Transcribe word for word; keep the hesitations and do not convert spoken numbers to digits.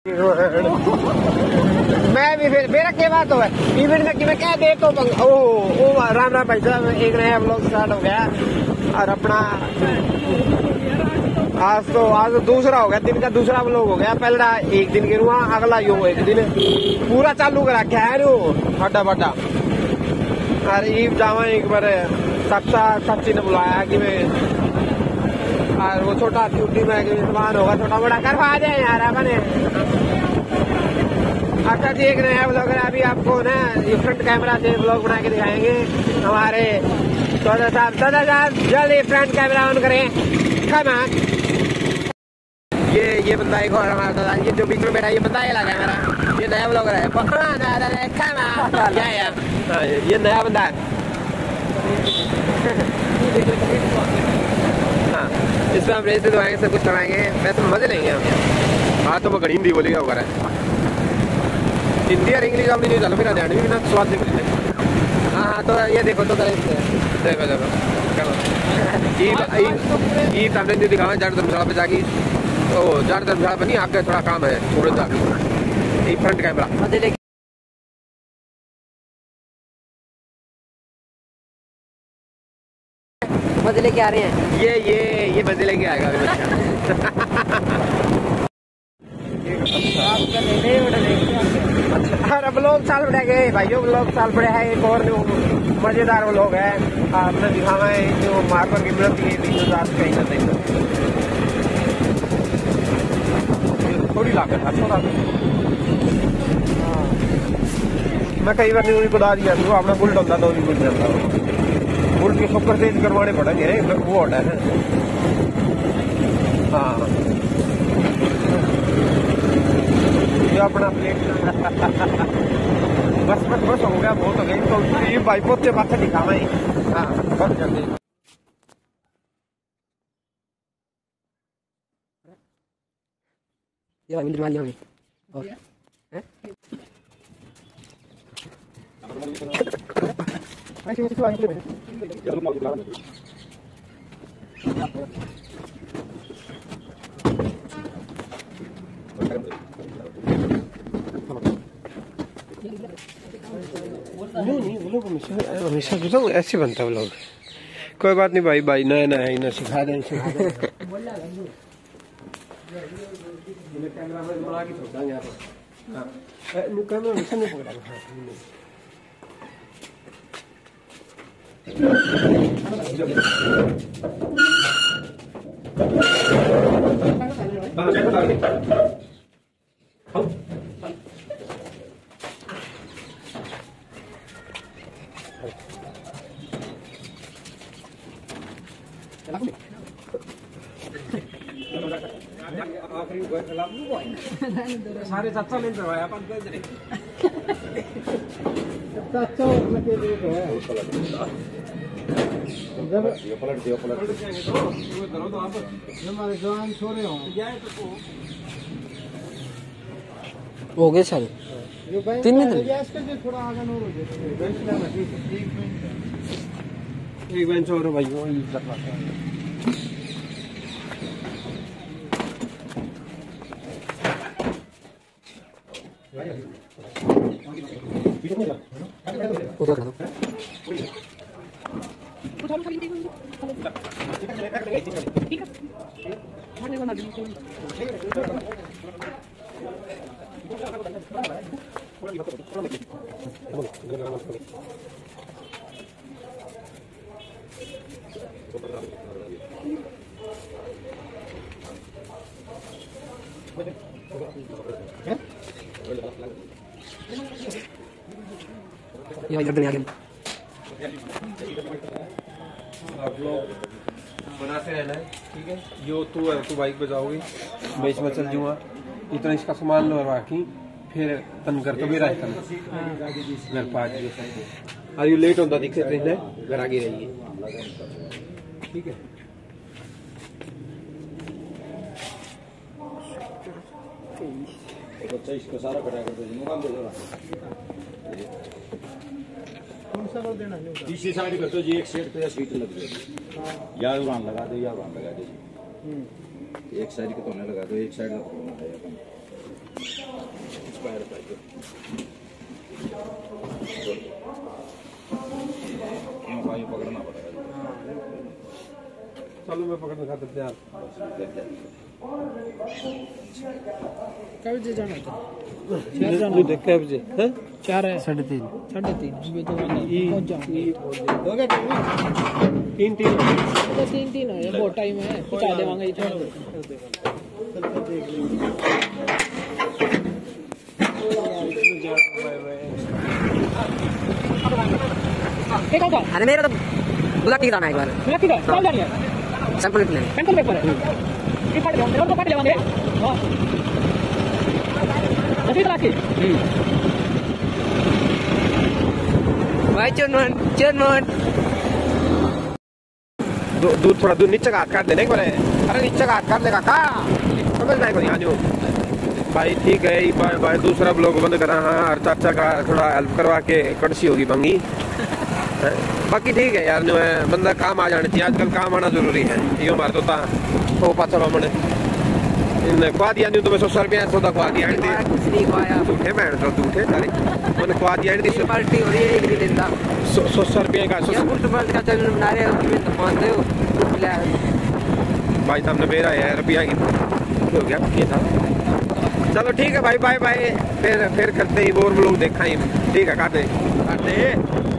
मैं भी फिर मेरा क्या बात हो है इवेंट में कि मैं क्या दे तो ओ ओ राम राम भाई साहब, एक नया ब्लॉग स्टार्ट हो गया और अपना आज तो आज तो दूसरा हो गया, दिन का दूसरा ब्लॉग हो गया। पहला एक दिन के रुआ, अगला यो एक दिन पूरा चालू करा क्या है रो हड्डा बड्डा। अरे ईब जावा एक बार सच्चा सच्ची ने बुलाया कि मैं और वो छोटा छुट्टी में सामान होगा छोटा बड़ा करवा जाए यार अपने। अच्छा जी, एक नया ब्लॉगर अभी आपको ना ये फ्रंट कैमरा से ब्लॉग बना के दिखाएंगे हमारे दादा साहब। दादा साहब जल्दी फ्रंट कैमरा ऑन करें। कम ये ये बंदा एक और हमारा दादा, ये जो बीच में बैठा ये बंदा ये लगा मेरा, ये नया ब्लॉगर है। क्या यार ये नया बंदा है। हाँ, इसमें हम रेस दिलवाएंगे, सब कुछ कराएंगे, वैसे मजे लेंगे हम। हाँ तो वो हिंदी बोलेगा वो है हिंदी और इंग्लिश अपनी नहीं चलो, फिर ध्यान भी ना स्वाद नहीं मिलते। हाँ हाँ तो ये देखो तो देखो देखो ईद हमने दिखावा जाट धर्मशाला पे जाके, तो जाट धर्मशाला पे नहीं आपका थोड़ा काम है थोड़ा जाके फ्रंट कैमरा मजे लेके आ रहे हैं। ये ये ये मजे लेके आएगा अरे ब्लॉग साल बढ़ा गए भाइयों, ब्लॉग साल बढ़ा है। एक और जो मजेदार ब्लॉग है आपने दिखावा है जो मार्बल की ब्लॉग की बीस हजार कहीं ना कहीं थोड़ी लागत है थोड़ा। मैं कई बार नहीं बता दिया तो अपना बुल्ट होता तो बुल्ट जाता बुल्ट के सुपर चेंज करवाने पड़ेंगे वो होता है। हाँ ये अपना प्लेट बस बस बस हो गया, बहुत हो गई। तो ये भाई पोते माथे दिखावा ही। हाँ बस जल्दी ये भाई मार लिया हमने और हैं ऐसे ऐसे तो आएंगे नहीं नहीं वो लोग हमेशा हमेशा तो ऐसे बनता है लोग। कोई बात नहीं भाई, भाई नया नया इन्हें सिखा दें सिखा दें। कैमरा में बना के छोड़ देंगे यार। हाँ कैमरा हमेशा नहीं पकड़ा सारे चाचा ने करवाया चाचा पलट दियो पलट हमारे जवान छोरे हो गए सारे तीन मिनट थोड़ा आगे एक बेंच और भाई वो ये इधर आ गए। आप लोग बनाते रहना है ठीक है। जो तू है तू बाइक पे जाओगी बीच में चल जाऊंगा इतना इसका सामान लो बाकी फिर तन कर तो मेरा घर पाँच आज ये लेट होता दिखते ट्रेन घर आगे रहिए ठीक है। बच्चा इसको सारा कटा कर दे मुकाम दे दो कौन सा कर देना है तीसरी साइड कर दो जी। एक साइड पे सीट लग जाएगी या उड़ान लगा दो या उड़ान लगा दो। एक साइड के कोने लगा दो, एक साइड का कोना है अपन। पकड़ना पड़ेगा। चलो मैं पकड़ने खातिर तैयार। कब बजे जाना था? देख के बजे हैं? चार है साढ़े तीन साढ़े तीन अभी तो पहुंच जाऊंगी। हो गया तीन तीन तो तीन तीन हो बहुत टाइम है पहुंचा देवांगे। अरे मेरा तो बुला के जाना है एक बार। बुला के जाना जानी है सैंपल लेने सैंपल पेपर है ये पढ़ लो और तो पढ़ लेवांगे। हां जल्दी करा के भाई चुनमन चुनमन दूध थोड़ा दूध नीचे का हाथ काट देने को बोले। अरे नीचे का हाथ काट लेगा का समझ नहीं को नहीं आजू भाई ठीक है। भाई भाई दूसरा ब्लॉग बंद करा। हाँ हर चाचा का थोड़ा हेल्प करवा के कड़सी होगी मंगी। बाकी ठीक है यार जो है बंदा काम आ जाने चाहिए। आजकल काम आना जरूरी है। यो मार तो ता हो पाचो हमने इन क्वा दिया नहीं तो मैं सौ रुपया सौदा क्वा दिया नहीं कुछ नहीं खाया झूठे मैं तो झूठे सारे मैंने क्वा दिया नहीं पार्टी हो रही है एक दिन देता सौ सौ रुपये का ये फुटबॉल का चैनल बना रहे हो कि तो पहुंच दो भाई साहब ने मेरा है रुपया की हो गया क्या था। चलो ठीक है भाई बाय बाय। फिर फिर करते ही और लोग देखा ही ठीक है काटे काटे।